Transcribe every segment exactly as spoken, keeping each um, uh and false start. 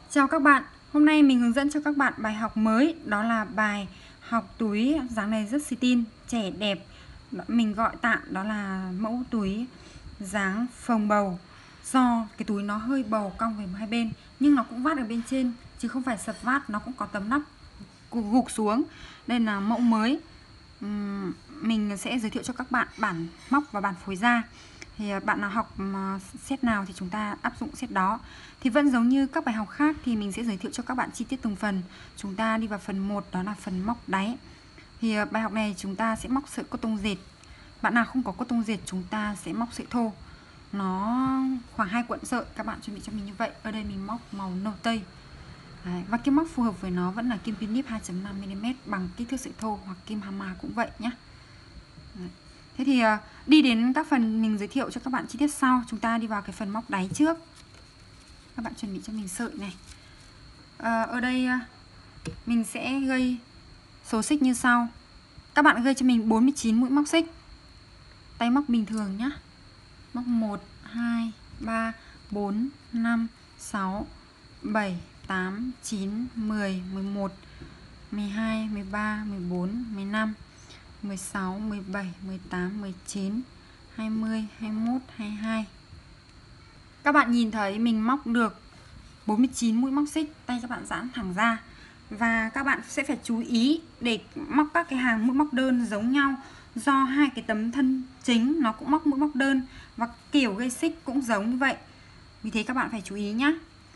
Chào các bạn, hôm nay mình hướng dẫn cho các bạn bài học mới. Đó là bài học túi dáng này rất xì tin, trẻ đẹp. Mình gọi tạm đó là mẫu túi dáng phồng bầu. Do cái túi nó hơi bầu cong về hai bên, nhưng nó cũng vát ở bên trên, chứ không phải sập vát. Nó cũng có tấm nắp gục xuống. Đây là mẫu mới. uhm, Mình sẽ giới thiệu cho các bạn bản móc và bản phối da. Thì bạn nào học set nào thì chúng ta áp dụng set đó. Thì vẫn giống như các bài học khác thì mình sẽ giới thiệu cho các bạn chi tiết từng phần. Chúng ta đi vào phần một, đó là phần móc đáy. Thì bài học này chúng ta sẽ móc sợi cotton dệt. Bạn nào không có cotton dệt chúng ta sẽ móc sợi thô. Nó khoảng hai cuộn sợi, các bạn chuẩn bị cho mình như vậy. Ở đây mình móc màu nâu tây. Đấy, và kim móc phù hợp với nó vẫn là kim tuyến níp hai chấm năm mi li mét bằng kích thước sợi thô, hoặc kim Hama cũng vậy nhé. Đấy. Thế thì đi đến các phần mình giới thiệu cho các bạn chi tiết sau. Chúng ta đi vào cái phần móc đáy trước. Các bạn chuẩn bị cho mình sợi này. à, Ở đây mình sẽ gây số xích như sau. Các bạn gây cho mình bốn mươi chín mũi móc xích. Tay móc bình thường nhé. Móc một, hai, ba, bốn, năm, sáu, bảy, tám, chín, mười, mười một, mười hai, mười ba, mười bốn, mười lăm, mười sáu, mười bảy, mười tám, mười chín, hai mươi, hai mươi mốt, hai mươi hai. Các bạn nhìn thấy mình móc được bốn mươi chín mũi móc xích. Tay các bạn giãn thẳng ra. Và các bạn sẽ phải chú ý để móc các cái hàng mũi móc đơn giống nhau. Do hai cái tấm thân chính nó cũng móc mũi móc đơn, và kiểu gây xích cũng giống như vậy. Vì thế các bạn phải chú ý nhé.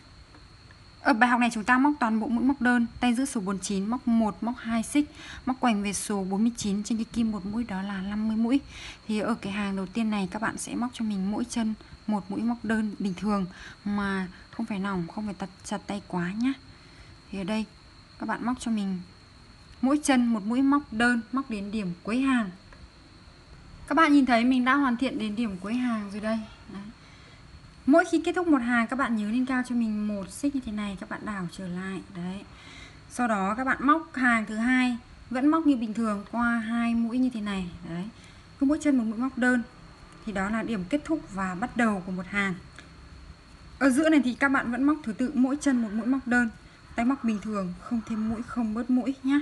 Ở bài học này chúng ta móc toàn bộ mũi móc đơn. Tay giữ số bốn mươi chín, móc một, móc hai xích, móc quanh về số bốn mươi chín. Trên cái kim một mũi đó là năm mươi mũi. Thì ở cái hàng đầu tiên này các bạn sẽ móc cho mình mỗi chân một mũi móc đơn bình thường, mà không phải nòng, không phải tật chặt tay quá nhé. Thì ở đây các bạn móc cho mình mỗi chân một mũi móc đơn, móc đến điểm cuối hàng. Các bạn nhìn thấy mình đã hoàn thiện đến điểm cuối hàng rồi đây. Đấy. Mỗi khi kết thúc một hàng các bạn nhớ lên cao cho mình một xích như thế này, các bạn đảo trở lại. Đấy. Sau đó các bạn móc hàng thứ hai vẫn móc như bình thường qua hai mũi như thế này. Đấy. Cứ mỗi chân một mũi móc đơn. Thì đó là điểm kết thúc và bắt đầu của một hàng. Ở giữa này thì các bạn vẫn móc thứ tự mỗi chân một mũi móc đơn. Tay móc bình thường, không thêm mũi, không bớt mũi nhé.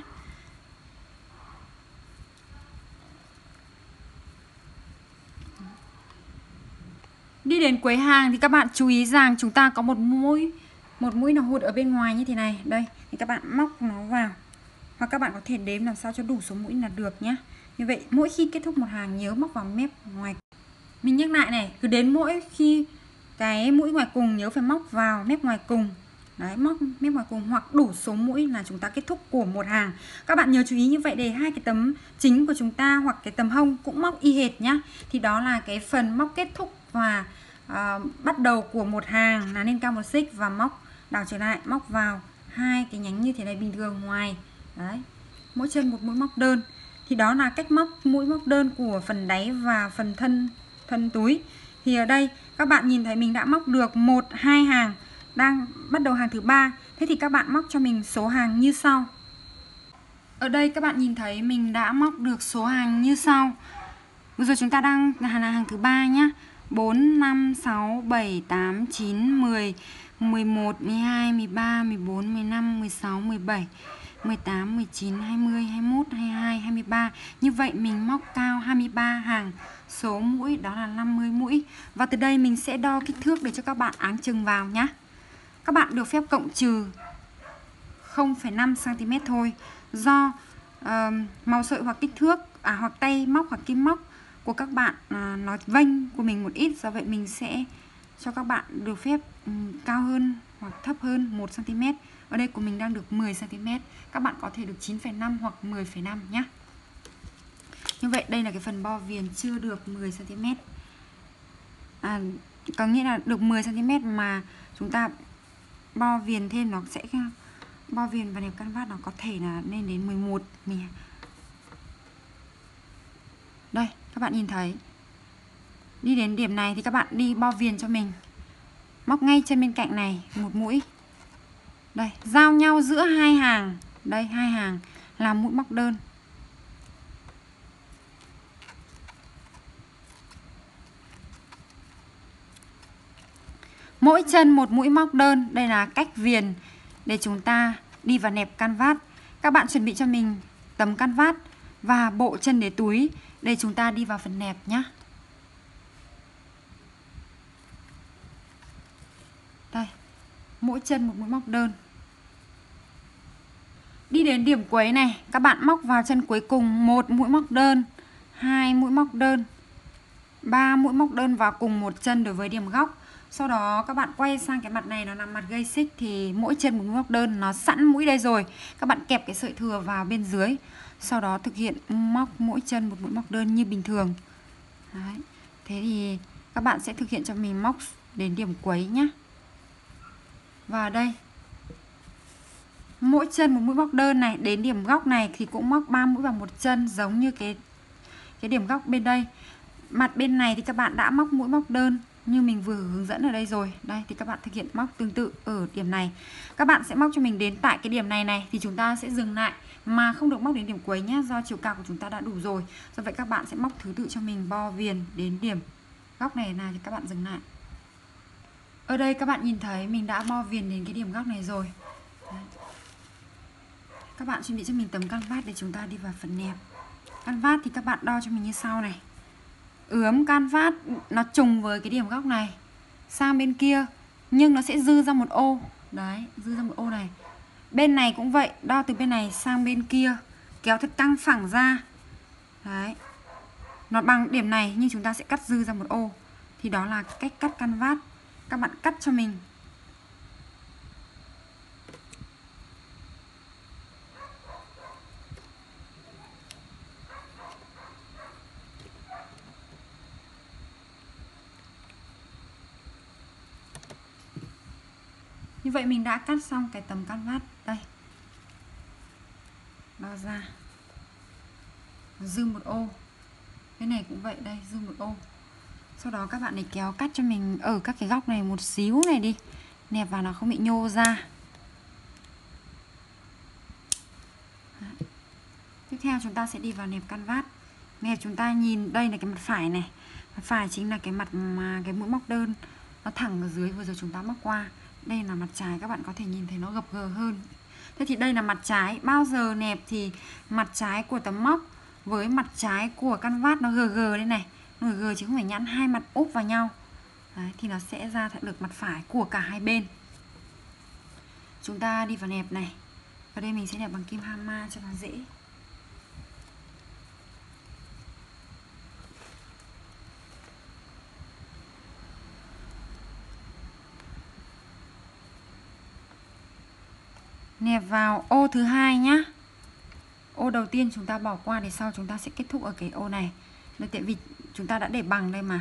Đi đến cuối hàng thì các bạn chú ý rằng chúng ta có một mũi một mũi nó hụt ở bên ngoài như thế này. Đây, thì các bạn móc nó vào. Hoặc các bạn có thể đếm làm sao cho đủ số mũi là được nhé. Như vậy mỗi khi kết thúc một hàng nhớ móc vào mép ngoài. Mình nhắc lại này, cứ đến mỗi khi cái mũi ngoài cùng nhớ phải móc vào mép ngoài cùng. Đấy, móc mép ngoài cùng hoặc đủ số mũi là chúng ta kết thúc của một hàng. Các bạn nhớ chú ý như vậy để hai cái tấm chính của chúng ta hoặc cái tấm hông cũng móc y hệt nhá. Thì đó là cái phần móc kết thúc và à, bắt đầu của một hàng là lên cao một xích và móc đảo trở lại, móc vào hai cái nhánh như thế này bình thường ngoài. Đấy, mỗi chân một mũi móc đơn. Thì đó là cách móc mũi móc đơn của phần đáy và phần thân thân túi. Thì ở đây các bạn nhìn thấy mình đã móc được một, hai hàng, đang bắt đầu hàng thứ ba. Thế thì các bạn móc cho mình số hàng như sau. Ở đây các bạn nhìn thấy mình đã móc được số hàng như sau. Bây giờ chúng ta đang là hàng thứ ba nhá. bốn, năm, sáu, bảy, tám, chín, mười, mười một, mười hai, mười ba, mười bốn, mười lăm, mười sáu, mười bảy, mười tám, mười chín, hai mươi, hai mươi mốt, hai mươi hai, hai mươi ba. Như vậy mình móc cao hai mươi ba hàng. Số mũi đó là năm mươi mũi. Và từ đây mình sẽ đo kích thước để cho các bạn áng chừng vào nhé. Các bạn được phép cộng trừ không phẩy năm xăng ti mét thôi. Do uh, màu sợi hoặc kích thước à, hoặc tay móc hoặc kim móc của các bạn à, nó vênh của mình một ít. Do vậy mình sẽ cho các bạn được phép um, cao hơn hoặc thấp hơn một xăng ti mét. Ở đây của mình đang được mười xăng ti mét. Các bạn có thể được chín phẩy năm hoặc mười phẩy năm nhé. Như vậy đây là cái phần bo viền chưa được mười xăng ti mét. À, có nghĩa là được mười xăng ti mét mà chúng ta bo viền thêm nó sẽ bo viền và nẹp canvas nó có thể là lên đến mười một. Đây, các bạn nhìn thấy. Đi đến điểm này thì các bạn đi bo viền cho mình. Móc ngay chân bên cạnh này một mũi. Đây, giao nhau giữa hai hàng. Đây, hai hàng làm mũi móc đơn. Mỗi chân một mũi móc đơn. Đây là cách viền để chúng ta đi vào nẹp canvas. Các bạn chuẩn bị cho mình tấm canvas và bộ chân đế túi để chúng ta đi vào phần nẹp nhé. Đây, mỗi chân một mũi móc đơn. Đi đến điểm cuối này, các bạn móc vào chân cuối cùng một mũi móc đơn, hai mũi móc đơn, ba mũi móc đơn vào cùng một chân đối với điểm góc. Sau đó các bạn quay sang cái mặt này, nó là mặt gây xích thì mỗi chân một mũi móc đơn, nó sẵn mũi đây rồi. Các bạn kẹp cái sợi thừa vào bên dưới. Sau đó thực hiện móc mỗi chân một mũi móc đơn như bình thường. Đấy. Thế thì các bạn sẽ thực hiện cho mình móc đến điểm cuối nhé. Và đây, mỗi chân một mũi móc đơn này, đến điểm góc này thì cũng móc ba mũi vào một chân giống như cái cái điểm góc bên đây. Mặt bên này thì các bạn đã móc mũi móc đơn như mình vừa hướng dẫn ở đây rồi. Đây thì các bạn thực hiện móc tương tự ở điểm này. Các bạn sẽ móc cho mình đến tại cái điểm này này thì chúng ta sẽ dừng lại mà không được móc đến điểm cuối nhé, do chiều cao của chúng ta đã đủ rồi. Do vậy các bạn sẽ móc thứ tự cho mình bo viền đến điểm góc này này thì các bạn dừng lại. Ở đây các bạn nhìn thấy mình đã bo viền đến cái điểm góc này rồi. Đấy. Các bạn chuẩn bị cho mình tấm canvas để chúng ta đi vào phần nẹp. Canvas thì các bạn đo cho mình như sau này. Ướm canvas nó trùng với cái điểm góc này sang bên kia, nhưng nó sẽ dư ra một ô. Đấy, dư ra một ô này. Bên này cũng vậy, đo từ bên này sang bên kia, kéo thật căng phẳng ra. Đấy, nó bằng điểm này nhưng chúng ta sẽ cắt dư ra một ô. Thì đó là cách cắt canvas. Các bạn cắt cho mình. Như vậy mình đã cắt xong cái tấm canvas. Đây, đo ra dư một ô. Cái này cũng vậy, đây dư một ô. Sau đó các bạn này kéo cắt cho mình ở các cái góc này một xíu này đi, nẹp vào nó không bị nhô ra. Đấy. Tiếp theo chúng ta sẽ đi vào nẹp canvas. Nẹp chúng ta nhìn đây là cái mặt phải này. Mặt phải chính là cái mặt mà cái mũi móc đơn nó thẳng ở dưới vừa rồi chúng ta móc qua. Đây là mặt trái, các bạn có thể nhìn thấy nó gập ghờ hơn. Thế thì đây là mặt trái. Bao giờ nẹp thì mặt trái của tấm móc với mặt trái của canvas nó gờ gờ đây này, nó gờ gờ chứ không phải nhẵn hai mặt úp vào nhau. Đấy, thì nó sẽ ra được mặt phải của cả hai bên. Chúng ta đi vào nẹp này. Ở đây mình sẽ nẹp bằng kim hama cho nó dễ. Nẹp vào ô thứ hai nhá. Ô đầu tiên chúng ta bỏ qua để sau chúng ta sẽ kết thúc ở cái ô này. Đây, tại vì chúng ta đã để bằng đây mà.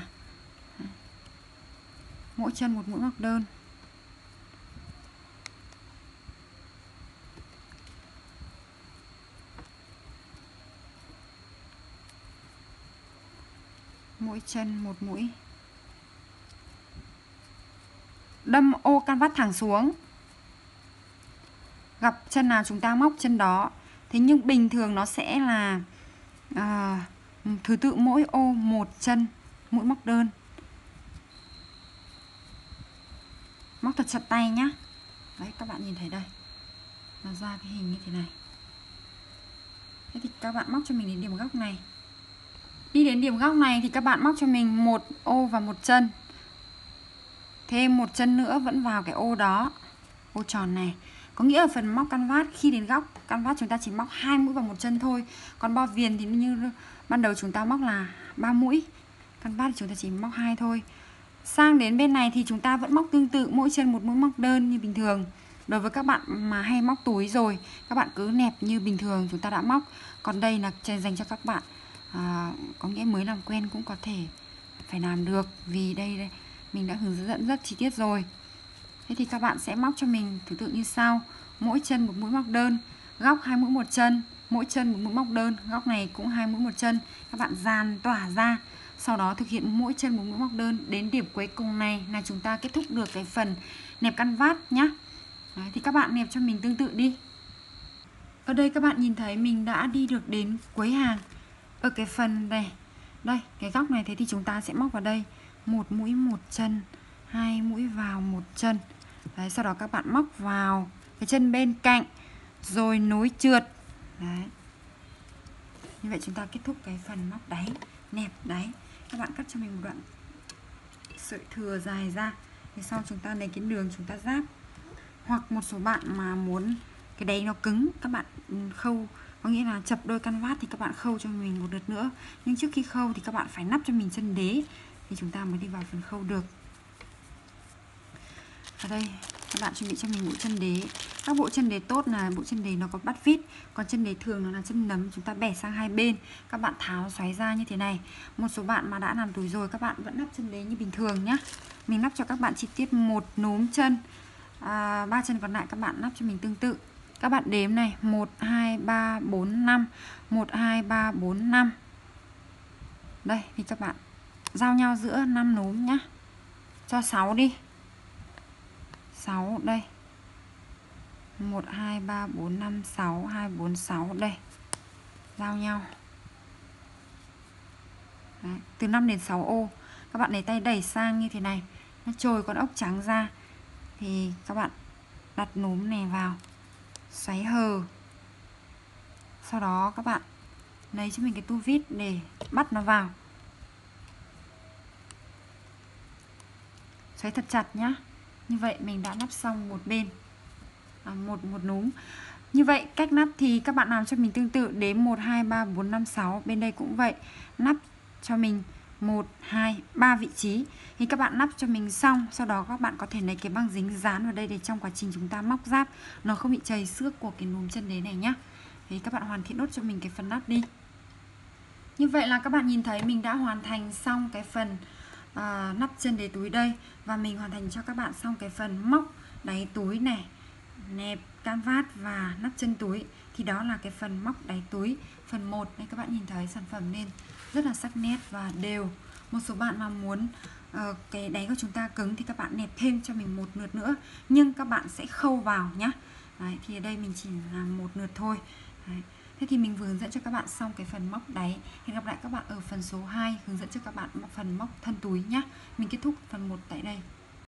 Mỗi chân một mũi móc đơn. Mỗi chân một mũi. Đâm ô canvas thẳng xuống. Gặp chân nào chúng ta móc chân đó. Thế nhưng bình thường nó sẽ là à, thứ tự mỗi ô một chân mũi móc đơn. Móc thật chặt tay nhá. Đấy, các bạn nhìn thấy đây, nó ra cái hình như thế này. Thế thì các bạn móc cho mình đến điểm góc này. Đi đến điểm góc này thì các bạn móc cho mình một ô và một chân. Thêm một chân nữa vẫn vào cái ô đó, ô tròn này. Có nghĩa ở phần móc canvas khi đến góc canvas chúng ta chỉ móc hai mũi vào một chân thôi. Còn bo viền thì như ban đầu chúng ta móc là ba mũi. Canvas chúng ta chỉ móc hai thôi. Sang đến bên này thì chúng ta vẫn móc tương tự, mỗi chân một mũi móc đơn như bình thường. Đối với các bạn mà hay móc túi rồi, các bạn cứ nẹp như bình thường chúng ta đã móc. Còn đây là dành cho các bạn à, có nghĩa mới làm quen cũng có thể phải làm được, vì đây, đây mình đã hướng dẫn rất chi tiết rồi. Thế thì các bạn sẽ móc cho mình thứ tự như sau. Mỗi chân một mũi móc đơn, góc hai mũi một chân, mỗi chân một mũi móc đơn, góc này cũng hai mũi một chân. Các bạn dàn tỏa ra. Sau đó thực hiện mỗi chân một mũi móc đơn. Đến điểm cuối cùng này là chúng ta kết thúc được cái phần nẹp canvas nhá. Đấy, thì các bạn nẹp cho mình tương tự đi. Ở đây các bạn nhìn thấy mình đã đi được đến cuối hàng. Ở cái phần này, đây, cái góc này, thế thì chúng ta sẽ móc vào đây một mũi một chân, hai mũi vào một chân. Đấy, sau đó các bạn móc vào cái chân bên cạnh rồi nối trượt. Đấy. Như vậy chúng ta kết thúc cái phần móc đáy, nẹp đáy. Các bạn cắt cho mình một đoạn sợi thừa dài ra, thì sau chúng ta lấy cái đường chúng ta ráp. Hoặc một số bạn mà muốn cái đáy nó cứng, các bạn khâu, có nghĩa là chập đôi căn vát thì các bạn khâu cho mình một lượt nữa. Nhưng trước khi khâu thì các bạn phải nắp cho mình chân đế thì chúng ta mới đi vào phần khâu được. Ở đây các bạn chuẩn bị cho mình bộ chân đế. Các bộ chân đế tốt là bộ chân đế nó có bắt vít, còn chân đế thường nó là chân nấm, chúng ta bẻ sang hai bên. Các bạn tháo xoáy ra như thế này. Một số bạn mà đã làm túi rồi các bạn vẫn nắp chân đế như bình thường nhé. Mình nắp cho các bạn chi tiết một núm chân, à, ba chân còn lại các bạn nắp cho mình tương tự. Các bạn đếm này, một, hai, ba, bốn, năm, một, hai, ba, bốn, năm. Đây thì các bạn giao nhau giữa năm núm nhá. Cho sáu đi. sáu đây. một, hai, ba, bốn, năm, sáu, hai, bốn, sáu đây. Giao nhau. Đấy, từ năm đến sáu ô. Các bạn lấy tay đẩy sang như thế này, nó trồi con ốc trắng ra. Thì các bạn đặt núm này vào, xoáy hờ. Sau đó các bạn lấy cho mình cái tu vít để bắt nó vào. Xoáy thật chặt nhá. Như vậy mình đã nắp xong một bên, à, một một núm. Như vậy cách nắp thì các bạn làm cho mình tương tự, đếm một, hai, ba, bốn, năm, sáu. Bên đây cũng vậy, nắp cho mình một, hai, ba vị trí. Thì các bạn nắp cho mình xong, sau đó các bạn có thể lấy cái băng dính dán vào đây để trong quá trình chúng ta móc giáp nó không bị chảy xước của cái núm chân đế này nhá. Thì các bạn hoàn thiện nốt cho mình cái phần nắp đi. Như vậy là các bạn nhìn thấy mình đã hoàn thành xong cái phần à, nắp chân đế túi đây. Và mình hoàn thành cho các bạn xong cái phần móc đáy túi này, nẹp can vát và nắp chân túi. Thì đó là cái phần móc đáy túi phần một. Đây các bạn nhìn thấy sản phẩm nên rất là sắc nét và đều. Một số bạn mà muốn uh, cái đáy của chúng ta cứng thì các bạn nẹp thêm cho mình một lượt nữa, nhưng các bạn sẽ khâu vào nhá. Đấy, thì ở đây mình chỉ làm một lượt thôi. Đấy. Thế thì mình vừa hướng dẫn cho các bạn xong cái phần móc đáy. Hẹn gặp lại các bạn ở phần số hai, hướng dẫn cho các bạn phần móc thân túi nhé. Mình kết thúc phần một tại đây.